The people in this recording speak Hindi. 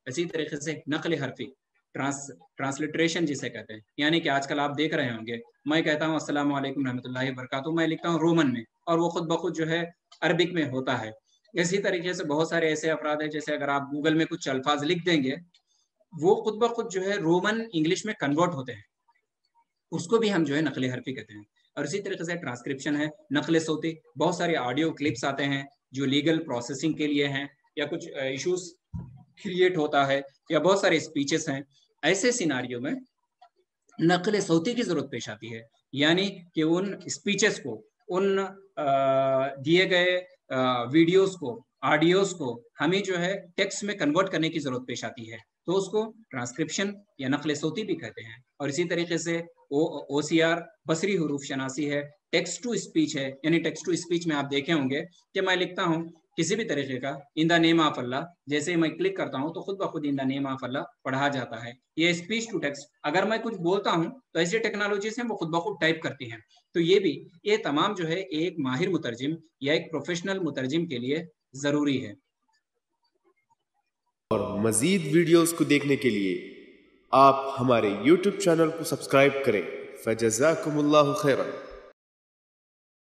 इसी तरीके से नक़ल हरफ़ी, ट्रांसलिटरेशन जिसे कहते हैं, यानी कि आजकल आप देख रहे होंगे, मैं कहता हूँ अस्सलामु अलैकुम रहमतुल्लाहि व बरकातुहू, मैं लिखता हूँ रोमन में और वो खुद ब खुद जो है अरबिक में होता है। इसी तरीके से बहुत सारे ऐसे अफ़राद हैं, जैसे अगर आप गूगल में कुछ अल्फ़ाज़ लिख देंगे, वो खुद ब खुद जो है रोमन इंग्लिश में कन्वर्ट होते हैं। उसको भी हम जो है नक़ल हरफ़ी कहते हैं। और इसी तरीके से ट्रांसक्रिप्शन है, नक़ल सौती, बहुत सारे ऑडियो क्लिप्स आते हैं, जो लीगल प्रोसेसिंग के लिए हैं या कुछ इश्यूज़ क्रिएट होता है या बहुत सारे स्पीचेस हैं। ऐसे सिनेरियो में नक़ल सौती की ज़रूरत पेश आती है। यानी कि उन स्पीचेस को, उन दिए गए वीडियोज़ को, ऑडियोज़ को हमें जो है टेक्स्ट में कन्वर्ट करने की ज़रूरत पेश आती है। तो उसको ट्रांसक्रिप्शन या नक़ल सौती भी कहते हैं। और इसी तरीके से ओसीआर बसरी हुरूफ शनासी है, टेक्स्ट टू स्पीच है, यानी टेक्स्ट टू स्पीच में आप देखे होंगे कि मैं लिखता हूँ किसी भी तरीके का in the name of Allah, जैसे ही मैं क्लिक करता हूँ तो खुद ब खुद in the name of Allah पढ़ा जाता है। ये स्पीच टू टेक्स्ट, अगर मैं कुछ बोलता हूँ तो ऐसी टेक्नोलॉजीज़ हैं वो खुद ब खुद टाइप करती हैं। तो ये तमाम जो है एक माहिर मुतरजिम या एक प्रोफेशनल मुतरजिम के लिए ज़रूरी है। और मज़ीद वीडियोस को देखने के लिए आप हमारे YouTube चैनल को सब्सक्राइब करें। फ़जज़ाकुमुल्लाहु खैरन।